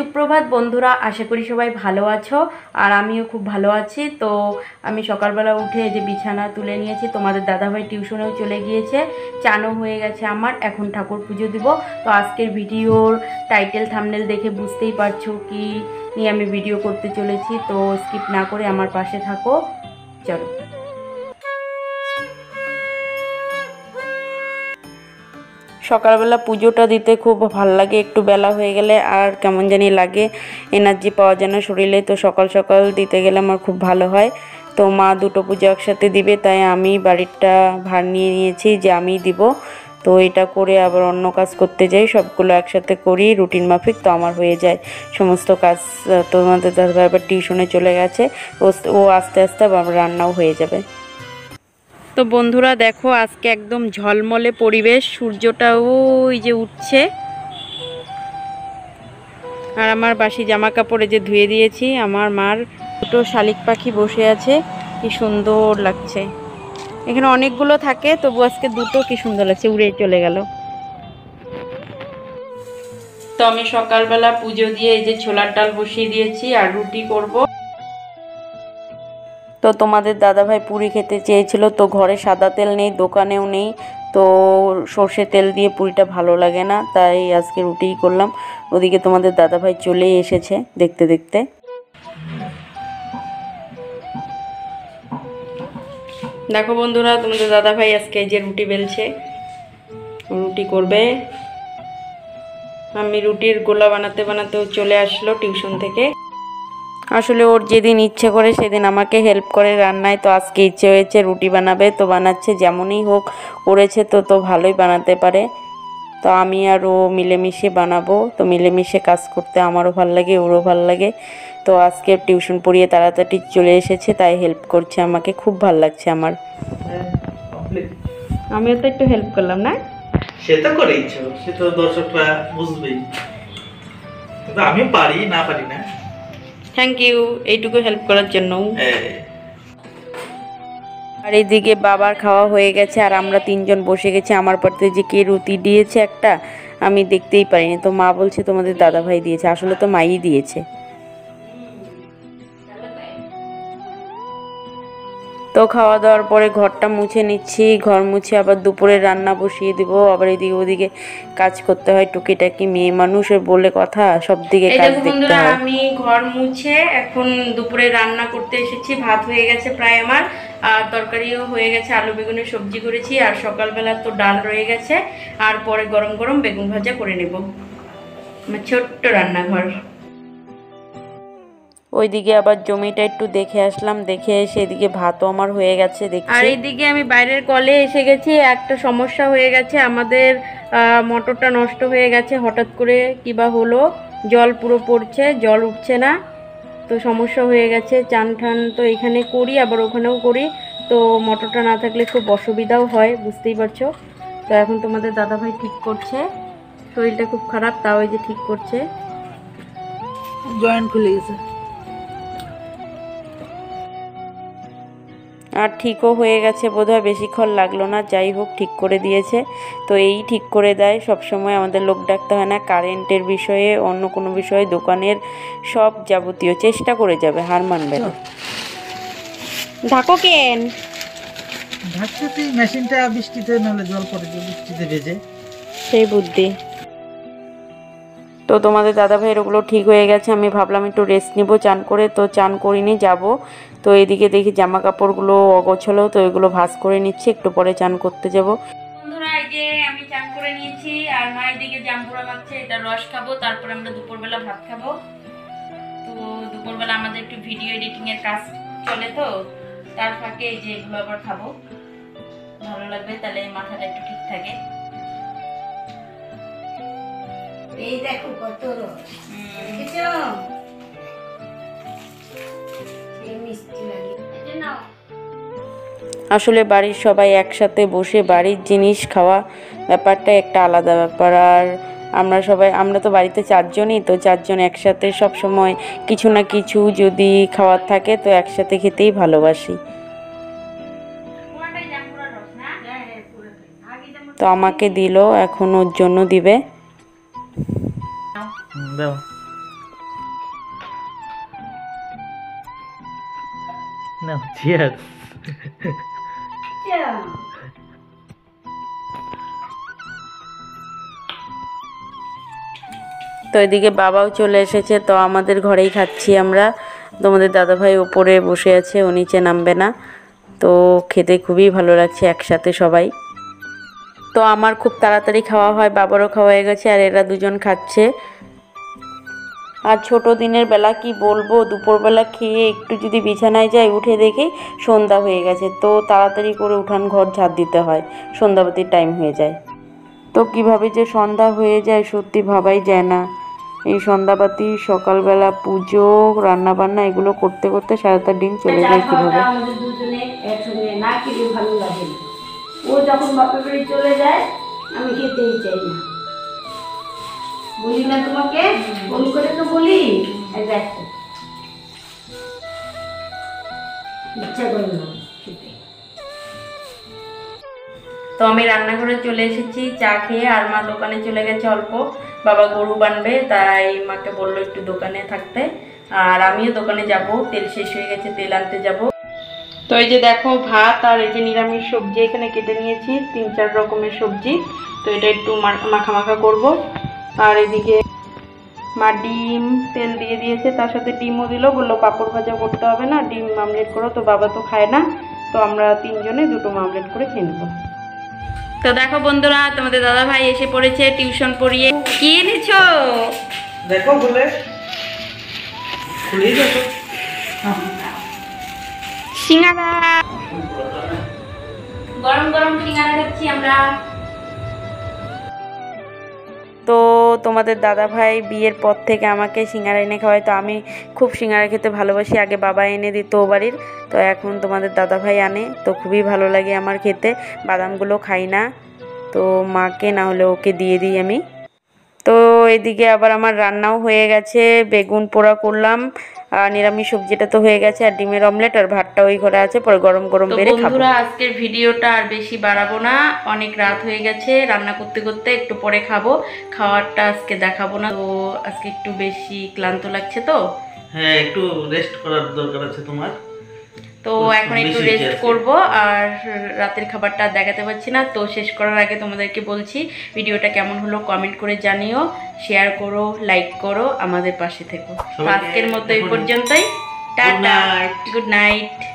সুপ্রভাত বন্ধুরা, আশা করি সবাই ভালো আছো আর আমিও খুব ভালো আছি। তো আমি সকালবেলা উঠে যে বিছানা তুলে নিয়েছি, তোমাদের দাদাভাই টিউশনেও চলে গিয়েছে, চানও হয়ে গেছে আমার, এখন ঠাকুর পুজো দিব। তো আজকের ভিডিওর টাইটেল থাম্বনেল দেখে বুঝতেই পারছো কি নিয়ে আমি ভিডিও করতে চলেছি। তো স্কিপ না করে আমার পাশে থাকো, চলো। সকালবেলা পুজোটা দিতে খুব ভালো লাগে, একটু বেলা হয়ে গেলে আর কেমন জানি লাগে, এনার্জি পাওয়া যায় না শরীরে। তো সকাল সকাল দিতে গেলে আমার খুব ভালো হয়। তো মা দুটো পুজো একসাথে দিবে, তাই আমি বাড়িটা ভার নিয়ে নিয়েছি যে আমি দিব। তো এটা করে আবার অন্য কাজ করতে যাই, সবগুলো একসাথে করি রুটিন মাফিক, তো আমার হয়ে যায় সমস্ত কাজ। তোমাদের দাদা আবার টিউশনে চলে গেছে, ও আস্তে আস্তে আবার রান্নাও হয়ে যাবে। তো বন্ধুরা দেখো, আজকে একদম ঝলমলে পরিবেশ, সূর্যটা ওই যে উঠছে। আর আমার বাসি জামা কাপড়ে যে ধুয়ে দিয়েছি, আমার মার দুটো শালিক পাখি বসে আছে, কি সুন্দর লাগছে। এখানে অনেকগুলো থাকে, তবু আজকে দুটো কি সুন্দর লাগছে, উড়ে চলে গেল। তো আমি সকালবেলা পুজো দিয়ে এই যে ছোলার ডাল বসিয়ে দিয়েছি আর রুটি করব। তো তোমাদের দাদাভাই পুরি খেতে চেয়েছিল, তো ঘরে সাদা তেল নেই, দোকানেও নেই, তো সর্ষে তেল দিয়ে পুরিটা ভালো লাগে না, তাই আজকে রুটিই করলাম। ওদিকে তোমাদের দাদাভাই চলেই এসেছে দেখতে দেখতে। দেখো বন্ধুরা, তোমাদের দাদাভাই আজকে যে রুটি বেলছে, রুটি করবে। আমি রুটির গোলা বানাতে বানাতেও চলে আসলো টিউশন থেকে। আসলে ওর যেদিন ইচ্ছে করে সেদিন আমাকে হেল্প করে রান্নায়, তো আজকে ইচ্ছে হয়েছে রুটি বানাবে, তো বানাচ্ছে। যেমনই হোক করেছে, তো ভালোই বানাতে পারে। তো আমি আর ও মিলেমিশে বানাবো, তো মিলেমিশে কাজ করতে আমারও ভালো লাগে, ওরও ভালো লাগে। তো আজকে টিউশন পড়িয়ে তাড়াতাড়ি চলে এসেছে, তাই হেল্প করছে আমাকে, খুব ভালো লাগছে আমার। আমিও তো একটু হেল্প করলাম না, সে তো করেইছো, সে তো দর্শকরা বুঝবেই, কিন্তু আমি পারি না পারি না। থ্যাংক ইউ এইটুকু হেল্প করার জন্য। আর এইদিকে বাবার খাওয়া হয়ে গেছে আর আমরা তিনজন বসে গেছি। আমার পাতে যে কে রুটি দিয়েছে একটা, আমি দেখতেই পারিনি। তো মা বলছে তোমাদের দাদাভাই দিয়েছে, আসলে তো মাই দিয়েছে। তো খাওয়া দাওয়ার পরে ঘরটা মুছে নিচ্ছি, ঘর মুছে আবার দুপুরে রান্না বসিয়ে দিব। আবার এদিকে ওদিকে কাজ করতে হয়, টুকিটাকি মেয়ে মানুষের বলে কথা, সব দিকে কাজ দেখতে হয়। আমি ঘর মুছে এখন দুপুরে রান্না করতে এসেছি। ভাত হয়ে গেছে প্রায় আমার, আর তরকারিও হয়ে গেছে, আলু বেগুনের সবজি করেছি, আর সকালবেলা তো ডাল রয়ে গেছে, আর পরে গরম গরম বেগুন ভাজা করে নেব। আমার ছোট্ট রান্নাঘর। ওইদিকে আবার জমিটা একটু দেখে আসলাম, দেখে এসে এদিকে ভাতও আমার হয়ে গেছে দেখছি। আর এইদিকে আমি বাইরের কলে এসে গেছি। একটা সমস্যা হয়ে গেছে, আমাদের মোটরটা নষ্ট হয়ে গেছে হঠাৎ করে, কিবা হলো, জল পুরো পড়ছে, জল উঠছে না। তো সমস্যা হয়ে গেছে, চান ঠান তো এখানে করি আবার ওখানেও করি, তো মোটরটা না থাকলে খুব অসুবিধাও হয়, বুঝতেই পারছো। তো এখন তোমাদের দাদাভাই ঠিক করছে, শরীরটা খুব খারাপ, তাও এই যে ঠিক করছে। জয়েন্ট খুলে গেছে। আর ঠিকও হয়ে গেছে বোধহয়, বেশিক্ষণ লাগলো না, যাই হোক ঠিক করে দিয়েছে। তো এই ঠিক করে দেয় সব সময়, আমাদের লোক ডাকতে হয় না। কারেন্টের বিষয়ে, অন্য কোনো বিষয়ে, দোকানের সব যাবতীয় চেষ্টা করে যাবে, হার মানবে না। ঢাকো কেন? ঢাকতেছি, মেশিনটা বৃষ্টিতে নাহলে জল পড়ে, বৃষ্টিতে ভেজে, সেই বুদ্ধি। তো তোমাদের দাদাভাইয়ের ওগুলো ঠিক হয়ে গেছে, আমি ভাবলাম একটু রেস্ট নিব চান করে, তো চান করিনি, যাব। তো এদিকে দেখি জামা কাপড়গুলো অগোছালো, তো এগুলো ভাঁজ করে নিচ্ছি, একটু পরে চান করতে যাব। বন্ধুরা এই যে আমি চান করে নিয়েছি, আর মা এদিকে জাম্বুরা খাচ্ছে, এটা রস খাবো, তারপর আমরা দুপুরবেলা ভাত খাবো। তো দুপুরবেলা আমাদের একটু ভিডিও এডিটিং এর কাজ চলে, তো তার ফাঁকে এই যে এগুলো আবার খাবো, ভালো লাগবে, তাহলে মাথাটা একটু ঠিক থাকে। এই দেখো কত রস, দেখেছো? এই মিষ্টি লাগে, এটা নাও। আসলে বাড়ির সবাই একসাথে বসে বাড়ির জিনিস খাওয়া ব্যাপারটা একটা আলাদা ব্যাপার। আর আমরা তো বাড়িতে চারজনই, তো চারজন একসাথে সব সময় কিছু না কিছু যদি খাওয়ার থাকে, তো একসাথে খেতেই ভালোবাসি। তো আমাকে দিল, এখন ওর জন্য দিবে। না চিয়ার। তো এদিকে বাবাও চলে এসেছে, তো আমাদের ঘরেই খাচ্ছি আমরা। তোমাদের দাদাভাই ওপরে বসে আছে, ও নিচে নামবে না। তো খেতে খুবই ভালো লাগছে একসাথে সবাই। তো আমার খুব তাড়াতাড়ি খাওয়া হয়, বাবারও খাওয়া হয়ে গেছে, আর এরা দুজন খাচ্ছে। আর ছোট দিনের বেলা কি বলবো, দুপুরবেলা খেয়ে একটু যদি বিছানায় যাই, উঠে দেখি সন্ধ্যা হয়ে গেছে। তো তাড়াতাড়ি করে উঠান ঘর ঝাড় দিতে হয়, সন্ধ্যাবাতির টাইম হয়ে যায়। তো কিভাবে যে সন্ধ্যা হয়ে যায় সত্যি ভাবাই যায় না। এই সন্ধ্যাবাতি, সকালবেলা পুজো, রান্নাবান্না এগুলো করতে করতে সারাটা দিন চলে যায় কিভাবে। আমাদের দুজনে একসঙ্গে না খেলে ভালো লাগে না। ও যখন বাপের বাড়ি চলে যায় আমি খেতেই চাই না। বলি না তোমাকে, ফোন করে তো বলি, এই দেখো ইচ্ছা করে না খেতে। তো আমি রান্নাঘরে চলে এসেছি চা খেয়ে, আর মা দোকানে চলে গেছে অল্প, বাবা গরু বানবে, তাই মাকে বললো একটু দোকানে থাকতে। আর আমিও দোকানে যাব, তেল শেষ হয়ে গেছে, তেল আনতে যাব। তো এই যে দেখো ভাত আর এই যে নিরামিষ সবজি এখানে কেটে নিয়েছি, 3-4 রকমের সবজি। তো এটা একটু মাখা মাখা করব। আর এদিকে মা ডিম তেল দিয়ে দিয়েছে, তার সাথে ডিমও দিল, বললো পাঁপড় ভাজা করতে হবে না, ডিম আমলেট করো। তো বাবা তো খায় না, তো আমরা 3 জনে 2টো আমলেট করে খেয়ে নেবো। তো দেখো বন্ধুরা, তোমাদের দাদা ভাই এসে পড়েছে টিউশন পড়িয়ে। কি এনেছো? দেখো বলে খুলেই দেখো। সিঙ্গারা, গরম গরম সিঙ্গারা খাচ্ছি আমরা। তো তোমাদের দাদা ভাই বিয়ের পর থেকে আমাকে সিঙ্গারা এনে খাওয়ায়। তো আমি খুব সিঙ্গারা খেতে ভালোবাসি, আগে বাবা এনে দিত ও বাড়ির, তো এখন তোমাদের দাদা ভাই আনে, তো খুবই ভালো লাগে আমার খেতে। বাদামগুলো খাই না, তো মাকে না হলে ওকে দিয়ে দিই আমি। তো এদিকে আবার আমার রান্নাও হয়ে গেছে, বেগুন পোড়া করলাম, আর নিরামিষ সবজিটা তো হয়ে গেছে, আর ডিমের অমলেট আর ভাতটা ওই ঘরে আছে, পরে গরম গরম বেড়ে খাবো। বন্ধুরা, আজকের ভিডিওটা আর বেশি বাড়াবো না, অনেক রাত হয়ে গেছে, রান্না করতে করতে একটু পরে খাবো, খাওয়ারটা আজকে দেখাবো না। তো আজকে একটু বেশি ক্লান্ত লাগছে, তো হ্যাঁ একটু রেস্ট করার দরকার আছে তোমার। তো এখন একটু রেস্ট করব, আর রাতের খাবারটা দেখাতে পারছি না। তো শেষ করার আগে তোমাদেরকে বলছি, ভিডিওটা কেমন হলো কমেন্ট করে জানিও, শেয়ার করো, লাইক করো, আমাদের পাশে থেকো। আজকের মতো এই পর্যন্তই, টাটা, গুড নাইট।